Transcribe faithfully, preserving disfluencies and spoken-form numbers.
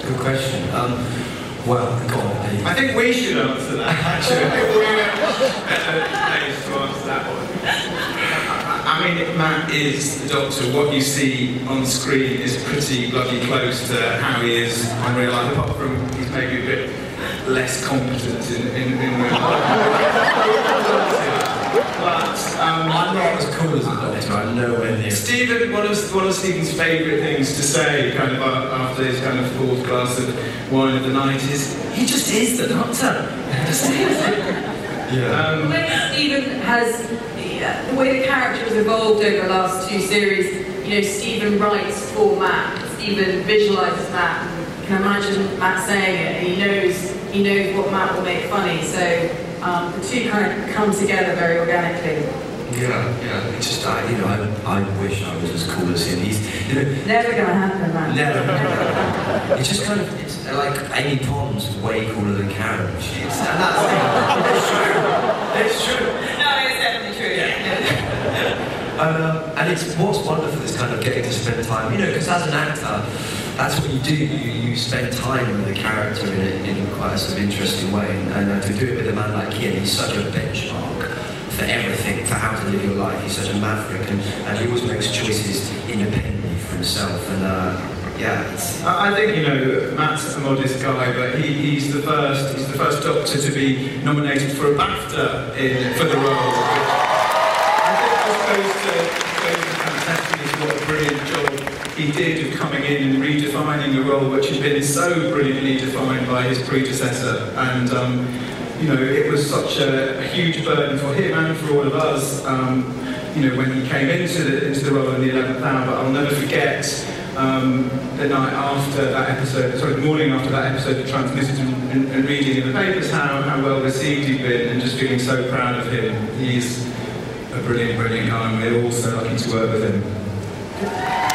Good question. Um, well, go on, Pete. I think we should answer that, actually. I think we're better placed to answer that one. I mean, Matt is the Doctor. What you see on screen is pretty bloody close to how he is in real life, apart from he's maybe a bit less competent in, in, in real life. But um, I'm not as cool as the Doctor, I'm nowhere near. Stephen, one of, one of Stephen's favourite things to say, kind of after his kind of fourth glass of wine of the night, is he just is the Doctor. He just is. Yeah. Um, the way Stephen has, the, uh, the way the character has evolved over the last two series, you know, Stephen writes for Matt, Stephen visualises Matt, and you can imagine Matt saying it, and he knows, he knows what Matt will make funny, so um, the two kind of come together very organically. Yeah, yeah. It's just, I, you know, I, I wish I was as cool as him. He's, you know, never gonna happen, man. Never. It's just kind of, it's like Amy Pond's way cooler than Karen. She's, and that's it's true. It's true. No, it's definitely true. Yeah. and, um, and it's what's wonderful is kind of getting to spend time, you know, because as an actor, that's what you do. You, you spend time with a character in, a, in quite a sort of interesting way, and, and uh, to do it with a man like him, he's such a benchmark for everything, for how to live your life. He's such a maverick, and, and he always makes choices independently for himself. And uh, yeah, it's... I, I think you know Matt's a modest guy, but he, he's the first he's the first Doctor to be nominated for a BAFTA in, for the role. I think just goes to, goes to fantastically to what a brilliant job he did of coming in and redefining a role which had been so brilliantly defined by his predecessor. And um, you know, it was such a, a huge burden for him and for all of us, um, you know, when he came into the, into the role in the eleventh hour. But I'll never forget um, the night after that episode, sorry, the morning after that episode had transmitted and, and, and reading in the papers how, how well received he'd been, and just feeling so proud of him. He's a brilliant, brilliant guy, and we're all so lucky to work with him.